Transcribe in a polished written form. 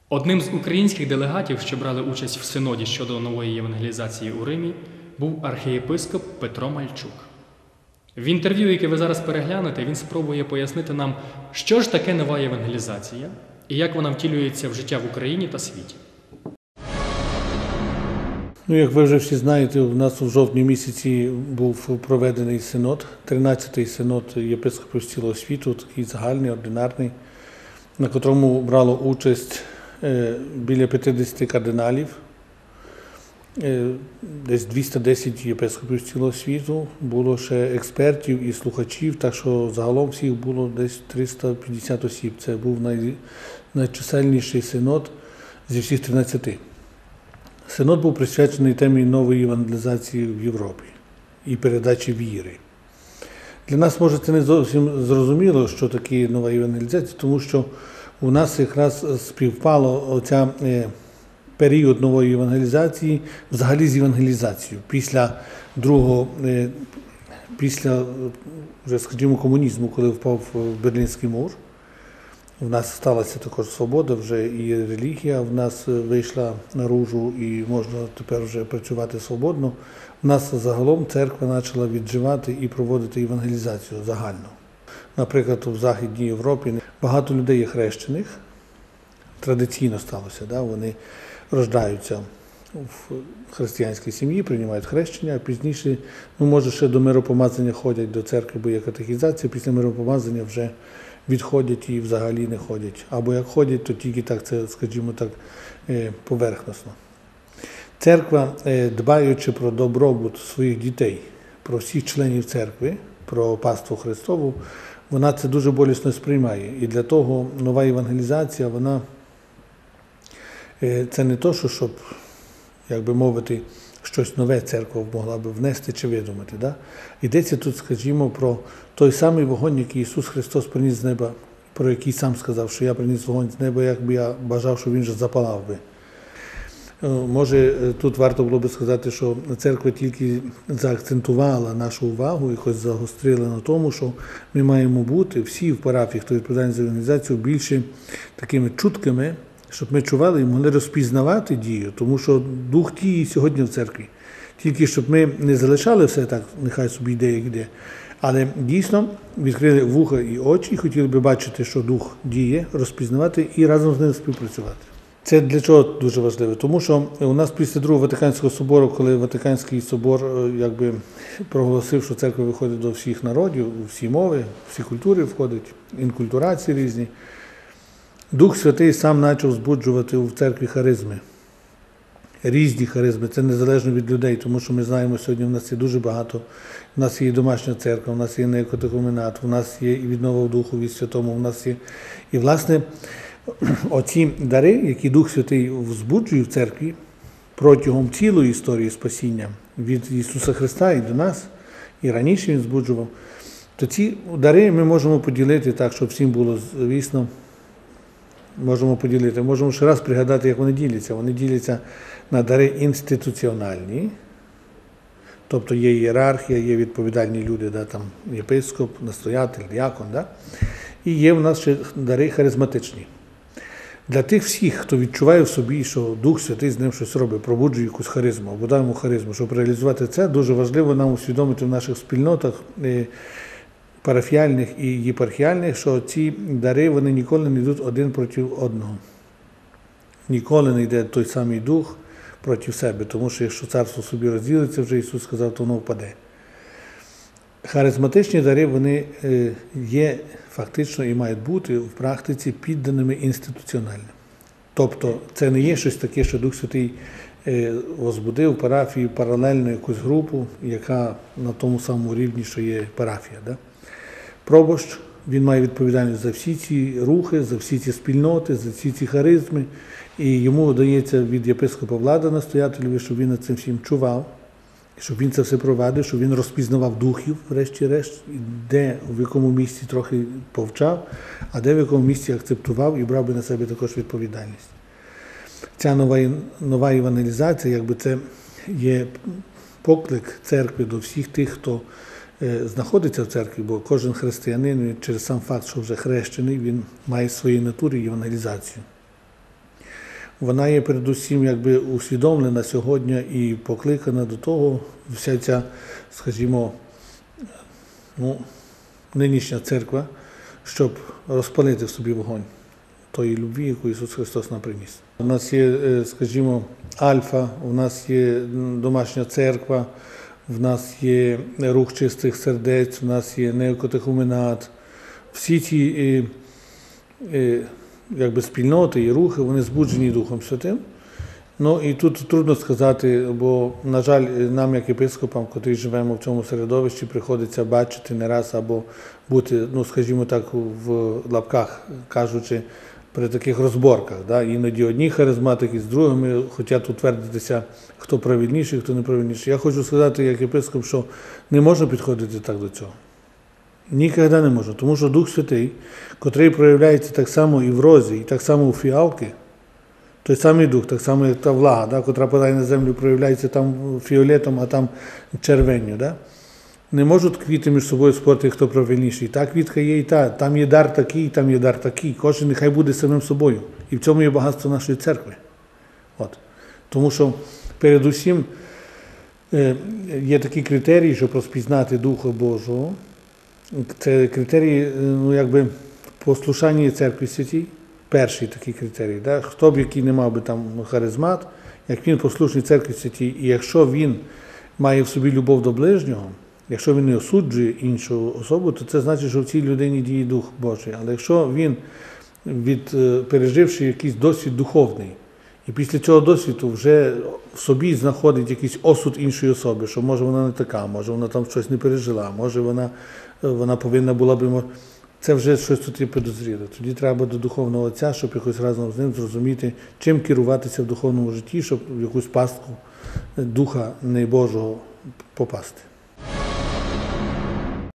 Одним з українських делегатів, що брали участь в синоді щодо нової євангелізації у Римі, був архієпископ Петро Мальчук. В інтерв'ю, яке ви зараз переглянете, він спробує пояснити нам, що ж таке нова євангелізація і як вона втілюється в життя в Україні та світі. Як ви вже всі знаєте, у нас у жовтні місяці був проведений синод, 13-й синод єпископів з цілого світу, такий загальний, ординарний, на котрому брало участь біля 50 кардиналів, десь 210 єпископів з цілого світу, було ще експертів і слухачів, так що загалом всіх було десь 350 осіб. Це був найчисельніший синод зі всіх 13. Синод був присвячений темі нової євангелізації в Європі і передачі віри. Для нас, може, це не зовсім зрозуміло, що таке нова євангелізація, тому що у нас якраз співпало оця період нової євангелізації взагалі з євангелізацією. Після вже, скажімо, комунізму, коли впав Берлінський мур, в нас сталася також свобода, вже і релігія в нас вийшла наружу і можна тепер вже працювати свободно. В нас загалом церква почала відживати і проводити євангелізацію загально. Наприклад, в Західній Європі багато людей є хрещених, традиційно сталося, вони рождаються в християнській сім'ї, приймають хрещення, а пізніше, може ще до миропомазання ходять до церкви, бо є катехізація, після миропомазання вже відходять і взагалі не ходять. Або як ходять, то тільки так, це, скажімо так, поверхносно. Церква, дбаючи про добробут своїх дітей, про всіх членів церкви, про паству Христову, вона це дуже болісно сприймає. І для того нова євангелізація, це не то, щоб, як би мовити, щось нове церква могла би внести чи видумати. Йдеться тут, скажімо, про той самий вогонь, який Ісус Христос приніс з неба, про який сам сказав, що я приніс вогонь з неба, як би я бажав, щоб він же запалав би. Може, тут варто було би сказати, що церква тільки заакцентувала нашу увагу і хоч загострила на тому, що ми маємо бути всі в парафії, хто відповідає за організацію, більше такими чуткими, щоб ми чували і могли розпізнавати дію, тому що дух діє сьогодні в церкві. Тільки щоб ми не залишали все так, нехай собі йде, як йде, але дійсно відкрили вуха і очі, і хотіли би бачити, що дух діє, розпізнавати і разом з ним співпрацювати. Це для чого дуже важливо? Тому що у нас після Другого Ватиканського собору, коли Ватиканський собор проголосив, що церква виходить до всіх народів, всі мови, всі культури входить, інкультурації різні, Дух Святий сам почав збуджувати в церкві харизми. Різні харизми, це незалежно від людей, тому що ми знаємо, сьогодні в нас є дуже багато. У нас є і домашня церква, у нас є неокатехуменат, у нас є і віднова в Духу від Святому, у нас є. І, власне, оці дари, які Дух Святий збуджує в церкві протягом цілої історії спасіння від Ісуса Христа і до нас, і раніше Він збуджував, то ці дари ми можемо поділити так, щоб всім було звісно. Можемо ще раз пригадати, як вони діляться. Вони діляться на дари інституціональні, тобто є ієрархія, є відповідальні люди, там єпископ, настоятель, діакон, і є в нас ще дари харизматичні. Для тих всіх, хто відчуває в собі, що Дух Святий з ним щось робить, пробуджує якусь харизму, або даємо харизму, щоб реалізувати це, дуже важливо нам усвідомити в наших спільнотах парафіальних і єпархіальних, що ці дари, вони ніколи не йдуть один проти одного. Ніколи не йде той самий дух проти себе, тому що якщо царство собі розділиться, вже Ісус сказав, то воно впаде. Харизматичні дари, вони є фактично і мають бути в практиці підданими інституціонально. Тобто це не є щось таке, що Дух Святий возбудив парафію паралельно якусь групу, яка на тому самому рівні, що є парафія. Пробощ, він має відповідальність за всі ці рухи, за всі ці спільноти, за всі ці харизми. І йому дається від єпископа влада настоятелеві, щоб він над цим всім чував, щоб він це все провадив, щоб він розпізнавав духів, врешті-решт, де, в якому місці трохи повчав, а де в якому місці акцептував і брав би на себе також відповідальність. Ця нова євангелізація, це є поклик церкви до всіх тих, хто знаходиться в церкві, бо кожен християнин через сам факт, що вже хрещений, він має в своїй натурі євангелізацію. вона є передусім якби усвідомлена сьогодні і покликана до того, вся ця, скажімо, нинішня церква, щоб розпалити в собі вогонь тої любві, яку Ісус Христос нам приніс. У нас є, скажімо, Альфа, у нас є домашня церква, в нас є рух чистих сердець, у нас є неокатехуменат. Всі ці якби спільноти і рухи, вони збуджені Духом Святим. Ну і тут трудно сказати, бо, на жаль, нам, як єпископам, котрі живемо в цьому середовищі, приходиться бачити не раз або бути, скажімо так, в лапках кажучи, при таких розборках. Да? Іноді одні харизматики з другими хочуть утвердитися, хто правильніший, хто неправильніший. Я хочу сказати, як єпископ, що не можна підходити так до цього. Ніколи не можна, тому що Дух Святий, котрий проявляється так само і в розі, і так само у фіалки, той самий дух, так само, як та влага, да, котра падає на землю, проявляється там фіолетом, а там червенню. Да? Не можуть квіти між собою спорити, хто правильніший. Та квітка є і та, там є дар такий, там є дар такий. Кожен нехай буде самим собою. І в цьому є багатство нашої церкви. От. Тому що передусім є такі критерії, щоб розпізнати Духа Божого. Це критерії, якби, послушання церкві святій. Перший такий критерій. Да? Хто б, який не мав би там харизмат, як він послушний церкві святій, і якщо він має в собі любов до ближнього, якщо він не осуджує іншу особу, то це значить, що в цій людині діє Дух Божий. Але якщо він, переживши якийсь досвід духовний, і після цього досвіду вже в собі знаходить якийсь осуд іншої особи, що може вона не така, може вона там щось не пережила, може вона повинна була би... Це вже щось тут є підозріле. Тоді треба до духовного отця, щоб якось разом з ним зрозуміти, чим керуватися в духовному житті, щоб в якусь пастку Духа не Божого попасти.